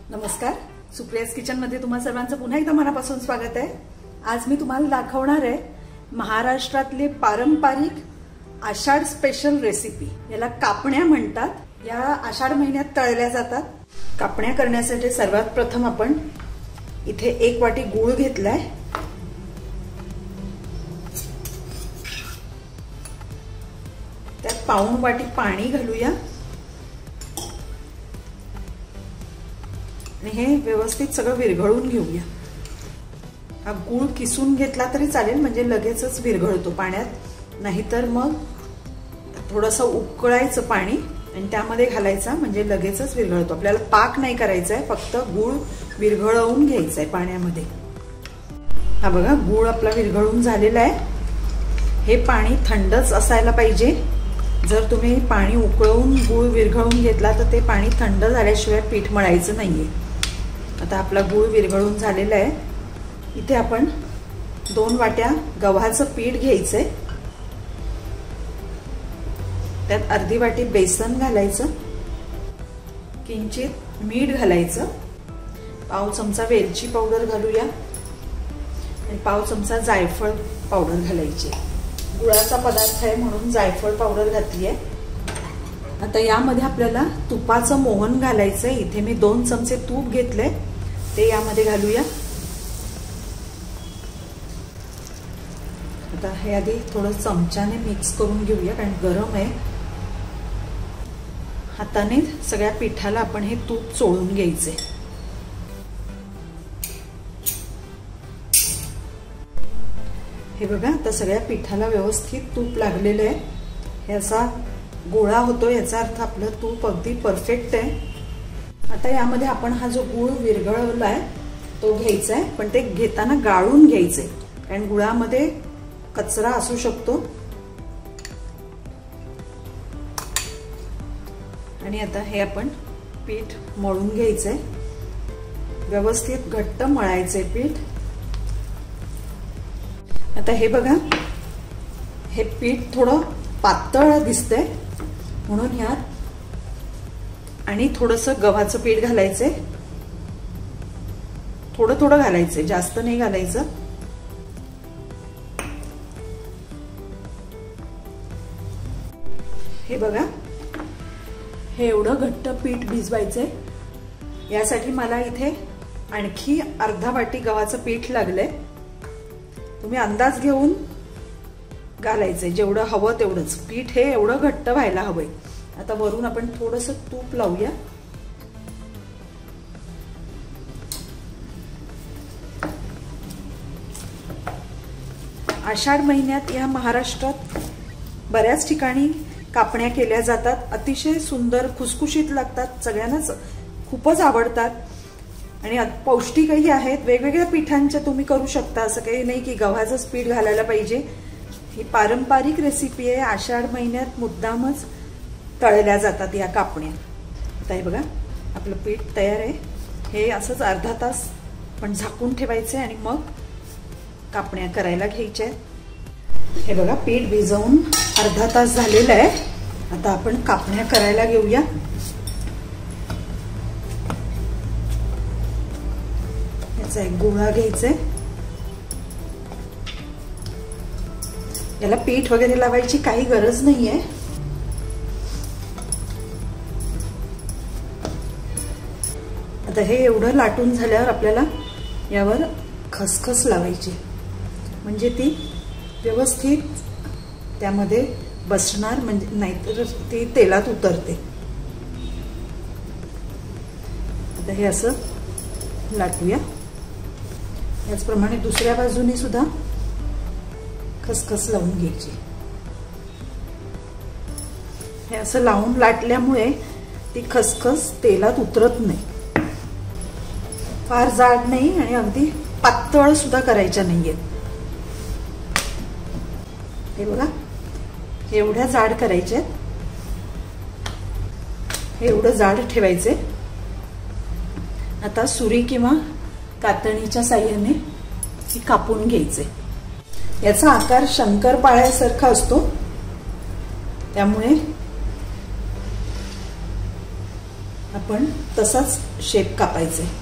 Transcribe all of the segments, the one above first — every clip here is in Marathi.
नमस्कार, सुप्रियाज किचन मध्ये तुम्हा सर्वांचं पुन्हा एकदा मनापासून स्वागत आहे। आज मी तुम्हाला दाखवणार आहे महाराष्ट्रातले पारंपरिक आषाढ स्पेशल रेसिपी। याला कापण्या म्हणतात। या आषाढ महिन्यात तळल्या जातात। कापण्या करण्यासाठी सर्वात प्रथम आपण इथे 1 वाटी गूळ घेतलाय। त्यात पाऊण वाटी पाणी घालूया आणि हे व्यवस्थित सगळं विरघळून घेऊया। हा गूळ किसून घेतला तरी चालेल, म्हणजे लगेचच विरघळतो पाण्यात। नाहीतर मग थोडंसं उकळायचं पाणी आणि त्यामध्ये घालायचा, म्हणजे लगेचच विरघळतो। आपल्याला पाक नाही करायचा आहे, फक्त गूळ विरघळवून घ्यायचा आहे पाण्यामध्ये। हा बघा, गूळ आपला विरघळून झालेला आहे। हे पाणी थंडच असायला पाहिजे। जर तुम्ही पाणी उकळवून गूळ विरघळून घेतला तर ते पाणी थंड झाल्याशिवाय पीठ मळायचं नाहीये। आता आपला गूळ विरघळून झालेला आहे। इथे आपण 2 वाट्या गव्हाचं पीठ घ्यायचंय। त्यात अर्धी वाटी बेसन घालायचं, किंचित मीठ घालायचं, पाव चमचा वेलची पावडर घालूया आणि पाव चमचा जायफळ पावडर घालायची। गुळाचा पदार्थ आहे म्हणून जायफळ पावडर घातली आहे। आता यामध्ये आपल्याला तुपाचं मोहन घालायचंय। इथे मी 2 चमचे तूप घेतले, ते यामध्ये घालूया। आता हे आधी थोडं चमच्याने मिक्स करून घेऊया, कारण गरम आहे। हाताने सगळ्या पिठाला आपण हे तूप चोळून घ्यायचे। हे बघा, आता सगळ्या पिठाला व्यवस्थित तूप लागलेलं आहे। हे असा गोळा होतो, याचा अर्थ आपलं तूप अगदी परफेक्ट आहे। आता यामध्ये आपण हा जो गूळ विरघळवलाय तो घ्यायचा आहे, पण ते घेताना गाळून घ्यायचे, कारण गुळामध्ये कचरा असू शकतो। आणि आता हे आपण पीठ मळून घ्यायचंय, व्यवस्थित घट्ट मळायचंय पीठ। आता हे बघा, हे पीठ थोडं पातळ दिसतंय, म्हणून यात आणि थोडंसं गव्हाचं पीठ घालायचंय। थोडं थोडं घालायचंय, जास्त नाही घालायचं। हे बघा, हे एवढं घट्ट पीठ भिजवायचंय। यासाठी मला इथे आणखी अर्धा वाटी गव्हाचं पीठ लागलंय। तुम्ही अंदाज घेऊन घालायचंय, जेवढं हवं तेवढंच। पीठ हे एवढं घट्ट व्हायला हवंय। आता वरून आपण थोडंसं तूप लावूया। आषाढ महिन्यात या महाराष्ट्रात बऱ्याच ठिकाणी कापण्या केल्या जातात। अतिशय सुंदर खुसखुशीत लागतात, सगळ्यांनाच खूपच आवडतात आणि पौष्टिकही आहेत। वेगवेगळ्या पिठांच्या तुम्ही करू शकता, असं काही नाही की गव्हाचंच पीठ घालायला पाहिजे। ही पारंपरिक रेसिपी आहे। आषाढ महिन्यात मुद्दामच तळल्या जातात या कापण्या। आता हे बघा, आपलं पीठ तयार आहे। हे असंच अर्धा तास पण झाकून ठेवायचंय आणि मग कापण्या करायला घ्यायच्या। हे बघा, पीठ भिजवून अर्धा तास झालेलं आहे। आता आपण कापण्या करायला घेऊया। याचा एक गोळा घ्यायचा, याला पीठ वगैरे लावायची काही गरज नाहीये। आता हे एवढं लाटून झाल्यावर आपल्याला यावर खसखस लावायची, म्हणजे ती व्यवस्थित त्यामध्ये बसणार, म्हणजे नाहीतर ती तेलात उतरते। आता हे असं लाटूया। याचप्रमाणे दुसऱ्या बाजूने सुद्धा खसखस लावून घ्यायची। हे असं लावून लाटल्यामुळे ती खसखस तेलात उतरत नाही। फार जाड नाही आणि अगदी पातळ सुद्धा करायच्या नाहीयेत। हे बघा, हे एवढ्या जाड करायचे, हे एवढं जाड ठेवायचे। आता सुरी किंवा कातणीच्या साहाय्याने हे कापून घ्यायचे। याचा आकार शंकरपाळ्यासारखा असतो, त्यामुळे आपण तसाच शेप कापायचा आहे.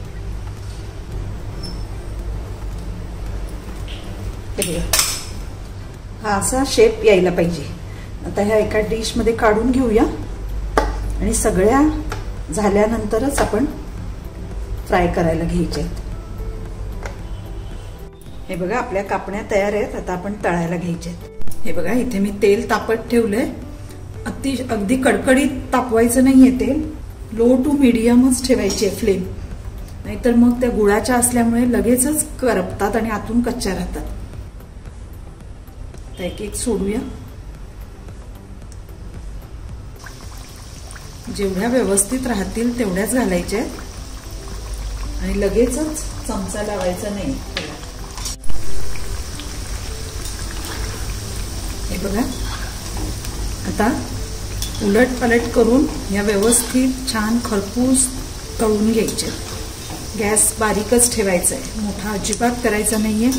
हा असा शेप यायला पाहिजे. आता ह्या एका डिश मध्ये काढून घेऊया आणि सगळ्या झाल्यानंतरच आपण फ्राय करायला घ्यायचे. हे बघा आपल्या कापण्या तयार आहेत. आता आपण तळायला घ्यायचे. हे बघा इथे मी तेल तापत ठेवलंय. अगदी कडकडीत तापवायचं नाहीये तेल, लो टू मीडियमच ठेवायची आहे फ्लेम, नाहीतर मग त्या गुळाच्या असल्यामुळे लगेचच करपतात आणि आतून कच्च्या राहतात. तर एक एक सोडूया. जेवढ्या व्यवस्थित राहतील तेवढ्याच घालायच्या आणि लगेचच चमचा लावायचा नाही. हे बघा आता उलट पलट करून या व्यवस्थित छान खरपूस तळून घ्यायचे. गॅस बारीकच ठेवायचा आहे, मोठा अजिबात करायचा नाहीये.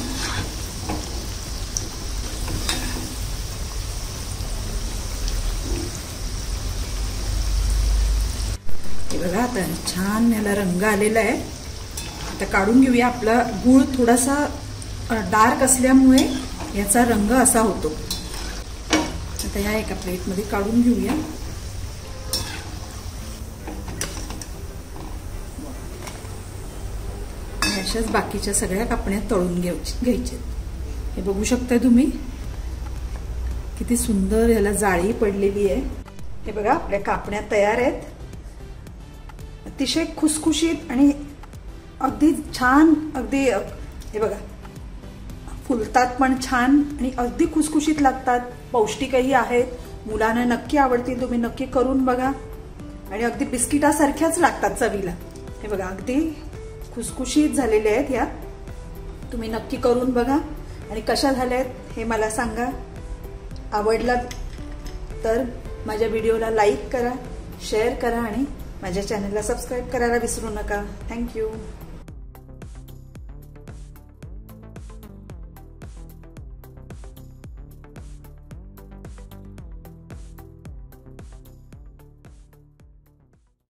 हे बघा आता छान याला रंग आलेला आहे. आता काढून घेऊया. आपला गूळ थोडासा डार्क असल्यामुळे याचा रंग असा होतो. आता ह्या एका प्लेटमध्ये काढून घेऊया. अशाच बाकीच्या सगळ्या कापण्या तळून घ्यायच्या. हे बघू शकताय तुम्ही किती सुंदर ह्याला जाळी पडलेली आहे. हे बघा आपल्या कापण्या तयार आहेत. अतिशय खुसखुशीत आणि अगदी छान. अगदी हे बघा फुलतात पण छान आणि अगदी खुसखुशीत लागतात. पौष्टिकही आहेत. मुलांना नक्की आवडतील. तुम्ही नक्की करून बघा आणि अगदी बिस्किटासारख्याच लागतात चवीला. हे बघा अगदी खुसखुशीत झालेले आहेत. या तुम्ही नक्की करून बघा आणि कशा झाल्यात हे मला सांगा. आवडला तर माझ्या व्हिडिओला लाईक करा, शेअर करा आणि माझ्या चॅनलला सबस्क्राईब करायला विसरू नका. थँक्यू.